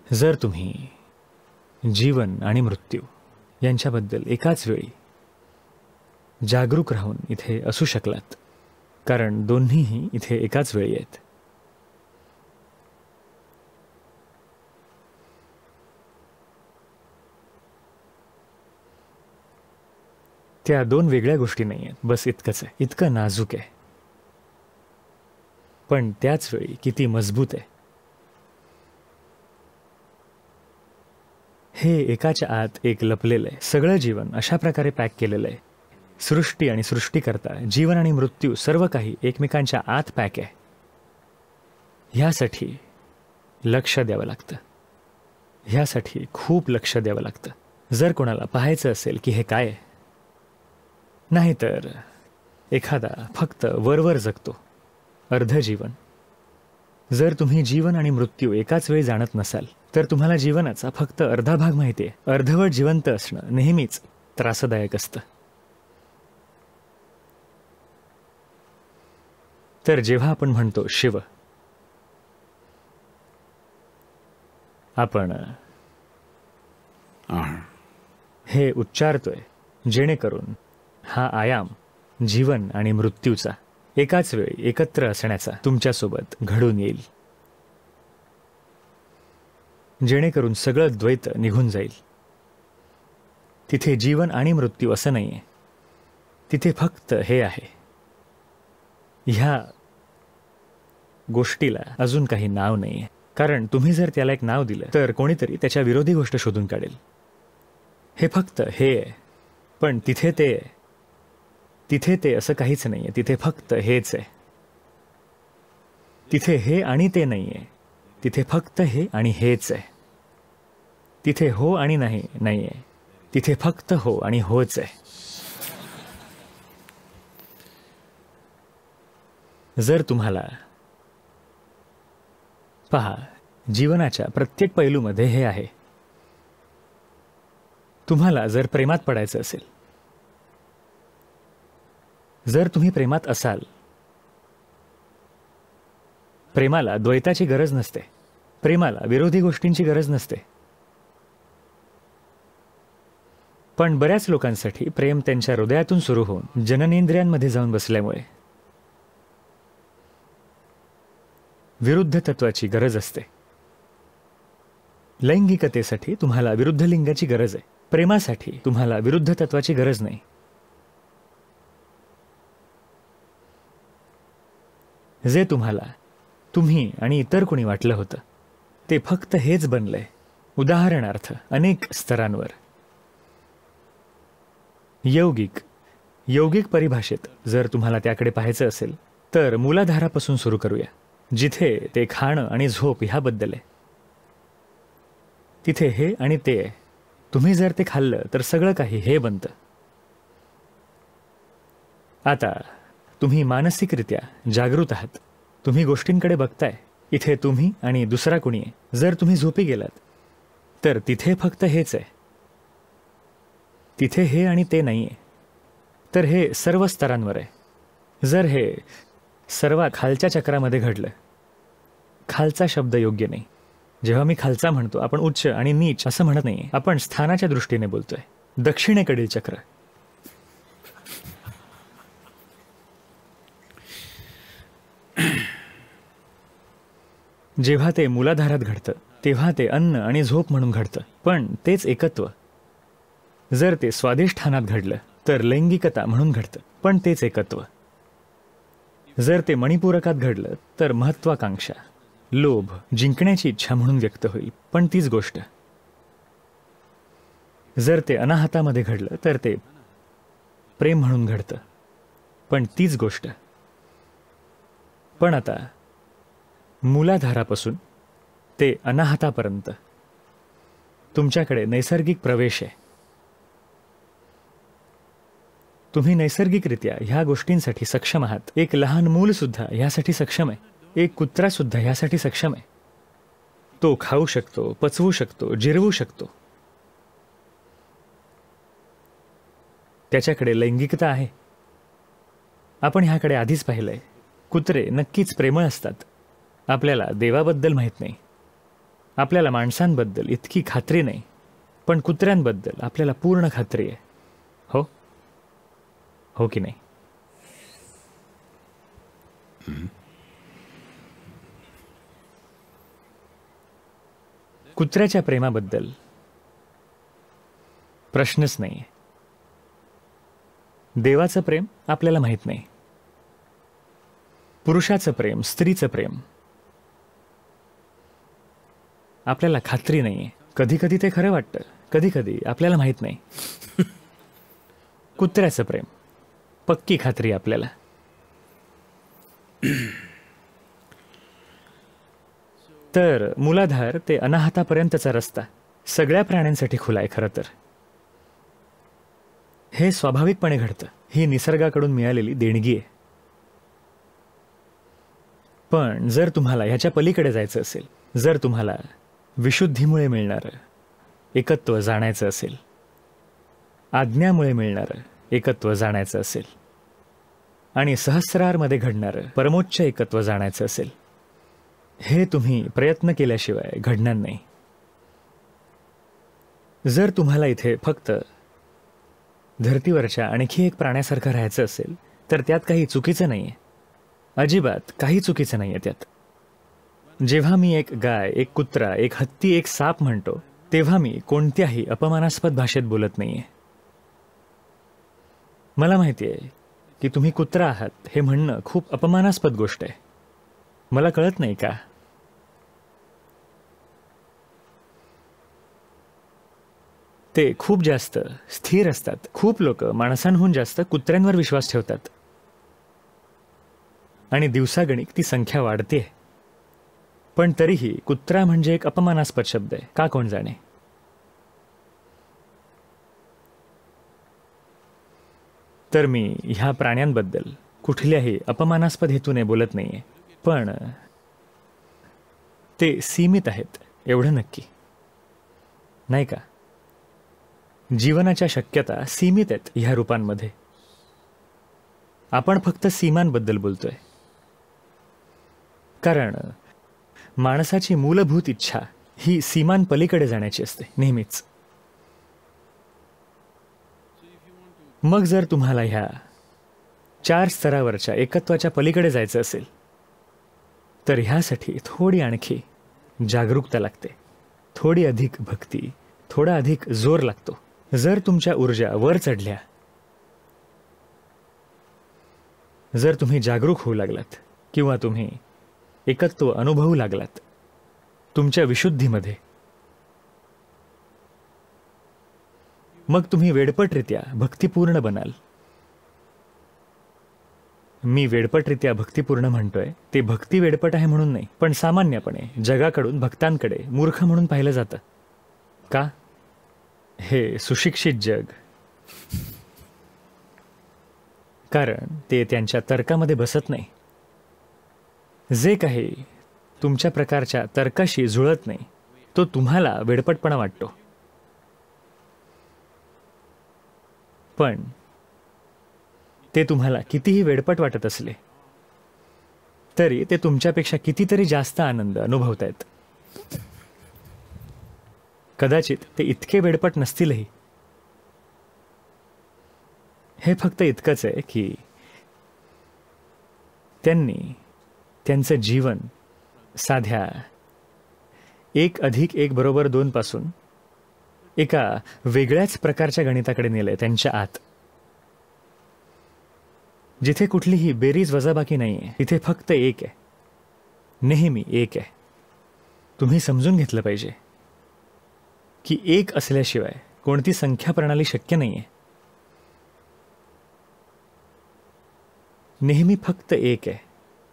जर तुम्ही जीवन आणि मृत्यू यांच्याबद्दल एकाच वेळी जागरूक राहून इथे असू शकलात, कारण दोन्हीही इथे एकाच वेळी आहेत, त्या दोन वेगळ्या गोष्टी नाही आहेत, बस इतकंच आहे. इतकं नाजूक आहे, पण त्याच वेळी किती मजबूत आहे. हे एकाच्या आत एक लपलेलं आहे. सगळं जीवन अशा प्रकारे पॅक केलेलं आहे. सृष्टी आणि सृष्टीकर्ता, जीवन आणि मृत्यू, सर्व काही एकमेकांच्या आत पॅक आहे. ह्यासाठी लक्ष द्यावं लागतं, ह्यासाठी खूप लक्ष द्यावं लागतं. जर कोणाला पाहायचं असेल की हे काय आहे, नाहीतर एखादा फक्त वरवर जगतो अर्ध जीवन. जर तुम्ही जीवन आणि मृत्यू एकाच वेळी जाणत नसाल, तर तुम्हाला जीवनाचा फक्त अर्धा भाग माहिती आहे. अर्धवट जिवंत असणं नेहमीच त्रासदायक असतं. तर जेव्हा आपण म्हणतो शिव, आपण हे उच्चारतोय जेणेकरून हा आयाम जीवन आणि मृत्यूचा एकाच वेळी एकत्र असण्याचा तुमच्यासोबत घडून येईल, जेणेकरून सगळं द्वैत निघून जाईल. तिथे जीवन आणि मृत्यू असं नाहीये, तिथे फक्त हे आहे. ह्या गोष्टीला अजून काही नाव नाहीये, कारण तुम्ही जर त्याला एक नाव दिलं तर कोणीतरी त्याच्या विरोधी गोष्ट शोधून काढेल. हे फक्त हे आहे, पण तिथे ते आहे, तिथे ते असं काहीच नाहीये, तिथे फक्त हेच आहे. तिथे हे आणि ते नाहीये, तिथे फक्त हे आणि हेच आहे. तिथे हो आणि नाही नाहीये, तिथे फक्त हो आणि होच आहे. जर तुम्हाला पहा, जीवनाच्या प्रत्येक पैलूमध्ये हे आहे. तुम्हाला जर प्रेमात पडायचं असेल, जर तुम्ही प्रेमात असाल, प्रेमाला द्वैताची गरज नसते, प्रेमाला विरोधी गोष्टींची गरज नसते. पण बऱ्याच लोकांसाठी प्रेम त्यांच्या हृदयातून सुरू होऊन जननेंद्रियांमध्ये जाऊन बसल्यामुळे विरुद्ध तत्वाची गरज असते. लैंगिकतेसाठी तुम्हाला विरुद्ध लिंगाची गरज आहे, प्रेमासाठी तुम्हाला विरुद्ध तत्वाची गरज नाही. जे तुम्हाला तुम्ही आणि इतर कोणी वाटलं होतं, ते फक्त हेच बनलंय. उदाहरणार्थ, अनेक स्तरांवर. यौगिक परिभाषेत जर तुम्हाला त्याकडे पाहायचं असेल, तर मूलाधारापासून सुरू करूया, जिथे ते खाणं आणि झोप ह्याबद्दल आहे. तिथे हे आणि ते आहे. तुम्ही जर ते खाल्लं तर सगळं काही हे बनतं. आता तुम्ही मानसिकरित्या जागृत आहात, तुम्ही गोष्टींकडे बघताय. इथे तुम्ही आणि दुसरा कोणी आहे. जर तुम्ही झोपी गेलात तर तिथे फक्त हेच आहे, तिथे हे आणि ते नाही आहे. तर हे सर्व स्तरांवर आहे. जर हे सर्वात खालच्या चक्रामध्ये घडलं, खालचा शब्द योग्य नाही. जेव्हा मी खालचा म्हणतो, आपण उच्च आणि नीच असं म्हणत नाही, आपण स्थानाच्या दृष्टीने बोलतोय. दक्षिणेकडील चक्र. जेव्हा ते मूलाधारात घडतं, तेव्हा ते अन्न आणि झोप म्हणून घडतं, पण तेच एकत्व. जर ते स्वादिष्ठानात घडलं तर लैंगिकता म्हणून घडतं, पण तेच एकत्व. जर ते मणिपूरकात घडलं तर महत्वाकांक्षा, लोभ, जिंकण्याची इच्छा म्हणून व्यक्त होईल, पण तीच गोष्ट. जर ते अनाहतामध्ये घडलं तर ते प्रेम म्हणून घडतं, पण तीच गोष्ट. पण आता मूलाधारापासून ते अनाहतापर्यंत तुमच्याकडे नैसर्गिक प्रवेश आहे. तुम्ही नैसर्गिकरित्या ह्या गोष्टींसाठी सक्षम आहात. एक लहान मूल सुद्धा ह्यासाठी सक्षम आहे. एक कुत्रा सुद्धा ह्यासाठी सक्षम आहे. तो खाऊ शकतो, पचवू शकतो, जिरवू शकतो. त्याच्याकडे लैंगिकता आहे. आपण ह्याकडे आधीच पाहिलंय. कुत्रे नक्कीच प्रेमळ असतात. आपल्याला देवाबद्दल माहित नाही, आपल्याला माणसांबद्दल इतकी खात्री नाही, पण कुत्र्यांबद्दल आपल्याला पूर्ण खात्री आहे. हो, हो की नाही? कुत्र्याच्या प्रेमाबद्दल प्रश्नच नाही. देवाचं प्रेम आपल्याला माहीत नाही. पुरुषाचं प्रेम, स्त्रीचं प्रेम आपल्याला खात्री नाहीये. कधी कधी ते खरं वाटतं, कधी कधी आपल्याला माहीत नाही. कुत्र्याचं प्रेम पक्की खात्री आपल्याला. तर मूलाधार ते अनाहतापर्यंतचा रस्ता सगळ्या प्राण्यांसाठी खुला आहे. खरं तर हे स्वाभाविकपणे घडतं. ही निसर्गाकडून मिळालेली देणगी आहे. पण जर तुम्हाला ह्याच्या पलीकडे जायचं असेल, जर तुम्हाला विशुद्धीमुळे मिळणारं एकत्व जाणायचं असेल, आज्ञामुळे मिळणारं एकत्व जाणायचं असेल आणि सहस्रारमध्ये घडणारं परमोच्च एकत्व जाणायचं असेल, हे तुम्ही प्रयत्न केल्याशिवाय घडणार नाही. जर तुम्हाला इथे फक्त धर्तीवरच्या आणखी एक प्राण्यासारखं राहायचं असेल तर त्यात काही चुकीचं नाहीये. अजिबात काही चुकीचं नाहीये त्यात. जेव्हा मी एक गाय, एक कुत्रा, एक हत्ती, एक साप म्हणतो, तेव्हा मी कोणत्याही अपमानास्पद भाषेत बोलत नाहीये. मला माहिती आहे की तुम्ही कुत्रा आहात हे म्हणणं खूप अपमानास्पद गोष्ट आहे. मला कळत नाही का? ते खूप जास्त स्थिर असतात. खूप लोक माणसांहून जास्त कुत्र्यांवर विश्वास ठेवतात आणि दिवसागणिक ती संख्या वाढते. पण तरीही कुत्रा म्हणजे एक अपमानास्पद शब्द आहे. का कोण जाणे? तर मी ह्या प्राण्यांबद्दल कुठल्याही अपमानास्पद हेतूने बोलत नाहीये. पण ते सीमित आहेत एवढं नक्की, नाही का? जीवनाच्या शक्यता सीमित आहेत ह्या रूपांमध्ये. आपण फक्त सीमांबद्दल बोलतोय, कारण माणसाची मूलभूत इच्छा ही सीमांपलीकडे जाण्याची असते नेहमीच. मग जर तुम्हाला ह्या 4 स्तरावरच्या एकत्वाच्या पलीकडे जायचं असेल तर ह्यासाठी थोडी आणखी जागरूकता लागते, थोडी अधिक भक्ती, थोडा अधिक जोर लागतो. जर तुमच्या ऊर्जा वर चढल्या, जर तुम्ही जागरूक होऊ लागलात किंवा तुम्ही एकत्व अनुभवू लागलात तुमच्या विशुद्धीमध्ये, मग तुम्ही वेडपटरित्या भक्तिपूर्ण बनाल. मी वेडपटरित्या भक्तिपूर्ण म्हणतोय ते भक्ती वेडपट आहे म्हणून नाही, पण सामान्यपणे जगाकडून भक्तांकडे मूर्ख म्हणून पाहिलं जातं. का? हे सुशिक्षित जग, कारण ते त्यांच्या तर्कामध्ये बसत नाही. जे काही तुमच्या प्रकारच्या तर्काशी जुळत नाही तो तुम्हाला वेडपटपणा वाटतो. पण ते तुम्हाला कितीही वेडपट वाटत असले तरी ते तुमच्यापेक्षा कितीतरी जास्त आनंद अनुभवतायत. कदाचित ते इतके वेडपट नसतीलही. हे फक्त इतकंच आहे की त्यांनी त्यांचं जीवन साध्या 1+1=2 पासून एका वेगळ्याच प्रकारच्या गणिताकडे नेलंय त्यांच्या आत, जिथे कुठलीही बेरीज वजाबाकी नाहीये. तिथे फक्त एक आहे, नेहमी एक आहे. तुम्ही समजून घेतलं पाहिजे की एक असल्याशिवाय कोणती संख्या प्रणाली शक्य नाहीये. नेहमी फक्त एक आहे.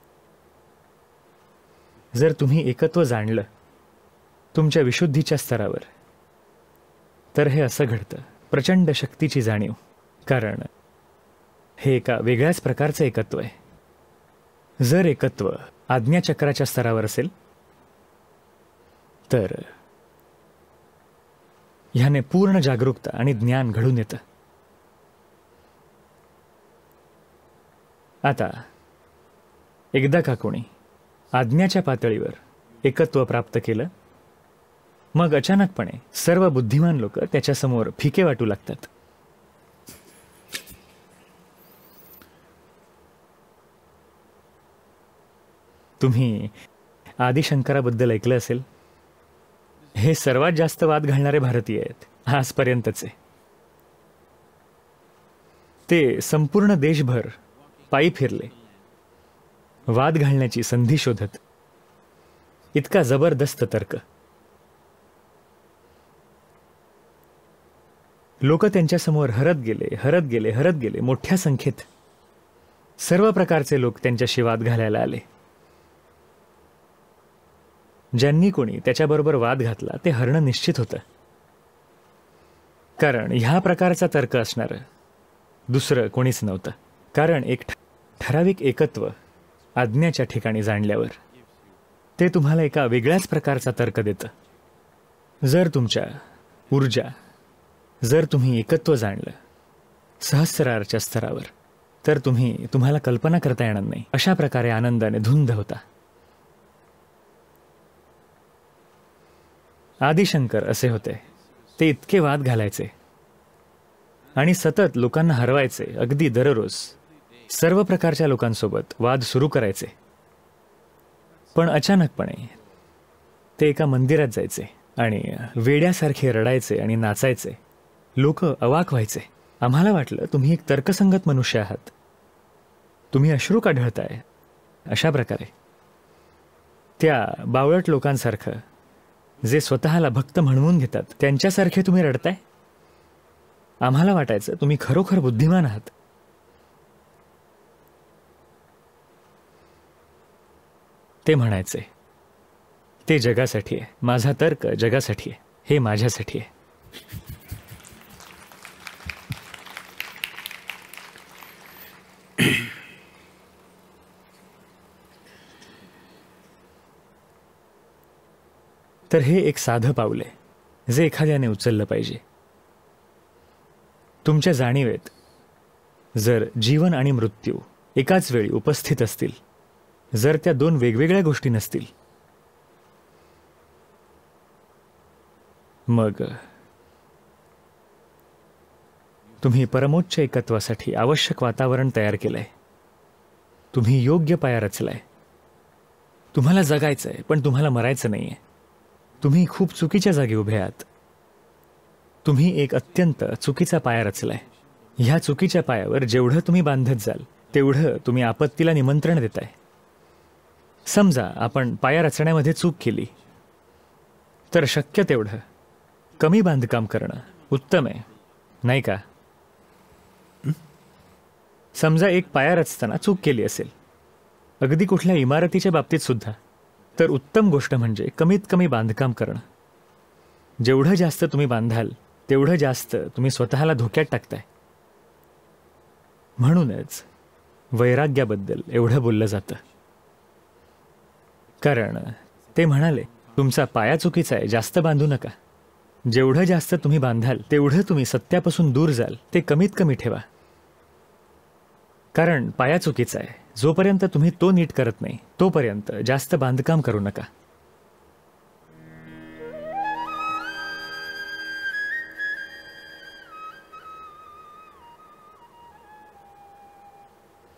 जर तुम्ही एकत्व जाणलं तुमच्या विशुद्धीच्या स्तरावर तर हे असं घडतं, प्रचंड शक्तीची जाणीव. कारण हे एका वेगळ्याच प्रकारचं एकत्व आहे. जर एकत्व आज्ञाचक्राच्या स्तरावर असेल तर ह्याने पूर्ण जागरूकता आणि ज्ञान घडून येतं. आता एकदा का कोणी आज्ञाच्या पातळीवर एकत्व प्राप्त केलं मग अचानकपणे सर्व बुद्धिमान लोक त्याच्यासमोर फिके वाटू लागतात. तुम्ही आदिशंकराबद्दल ऐकलं असेल. हे सर्वात जास्त वाद घालणारे भारतीय आहेत आजपर्यंतचे. ते संपूर्ण देशभर पायी फिरले, वाद घालण्याची संधी शोधत. इतका जबरदस्त तर्क. लोक त्यांच्यासमोर हरत गेले, हरत गेले, हरत गेले. मोठ्या संख्येत सर्व प्रकारचे लोक त्यांच्याशी वाद घालायला आले. ज्यांनी कोणी त्याच्याबरोबर वाद घातला ते हरणं निश्चित होतं. कारण ह्या प्रकारचा तर्क असणारं दुसरं कोणीच नव्हतं. कारण एक ठराविक एकत्व आज्ञाच्या ठिकाणी जाणल्यावर ते तुम्हाला एका वेगळ्याच प्रकारचा तर्क देतं. जर तुमच्या ऊर्जा, जर तुम्ही एकत्व जाणलं सहस्रारच्या स्तरावर, तर तुम्हाला कल्पना करता येणार नाही अशा प्रकारे आनंदाने धुंद होता. आदिशंकर असे होते. ते इतके वाद घालायचे आणि सतत लोकांना हरवायचे. अगदी दररोज सर्व प्रकारच्या लोकांसोबत वाद सुरू करायचे. पण अचानकपणे ते एका मंदिरात जायचे आणि वेड्यासारखे रडायचे आणि नाचायचे. लोक अवाक व्हायचे. आम्हाला वाटलं तुम्ही एक तर्कसंगत मनुष्य आहात, तुम्ही अश्रू का ढळताय. अशा प्रकारे त्या बावळट लोकांसारखं, जे स्वतःला भक्त म्हणवून घेतात, त्यांच्यासारखे तुम्ही रडताय. आम्हाला वाटायचं तुम्ही खरोखर बुद्धिमान आहात. ते म्हणायचे ते जगासाठी आहे, माझा तर्क जगासाठी आहे, हे माझ्यासाठी आहे. तर हे एक साधं पाऊल आहे जे एखाद्याने उचललं पाहिजे. तुमच्या जाणीवेत जर जीवन आणि मृत्यू एकाच वेळी उपस्थित असतील, जर त्या दोन वेगवेगळ्या गोष्टी नसतील, मग तुम्ही परमोच्च एकत्वासाठी आवश्यक वातावरण तयार केलंय. तुम्ही योग्य पाया रचलाय. तुम्हाला जगायचंय पण तुम्हाला मरायचं नाहीये. तुम्ही खूप चुकीच्या जागी उभे आहात. तुम्ही एक अत्यंत चुकीचा पाया रचलाय. ह्या चुकीच्या पायावर जेवढं तुम्ही बांधत जाल तेवढं तुम्ही आपत्तीला निमंत्रण देताय. समजा आपण पाया रचण्यामध्ये चूक केली तर शक्य तेवढं कमी बांधकाम करणं उत्तम आहे, नाही का? समजा एक पाया रचताना चूक केली असेल, अगदी कुठल्या इमारतीच्या बाबतीत सुद्धा, तर उत्तम गोष्ट म्हणजे कमीत कमी बांधकाम करणं. जेवढं जास्त तुम्ही बांधाल तेवढं जास्त तुम्ही स्वतःला धोक्यात टाकताय. म्हणूनच वैराग्याबद्दल एवढं बोललं जातं. कारण ते म्हणाले तुमचा पाया चुकीचा आहे, जास्त बांधू नका. जेवढं जास्त तुम्ही बांधाल तेवढं तुम्ही सत्यापासून दूर जाल. ते कमीत कमी ठेवा. कारण पाया चुकीचा आहे. जोपर्यंत तुम्ही तो नीट करत नाही तोपर्यंत जास्त बांधकाम करू नका.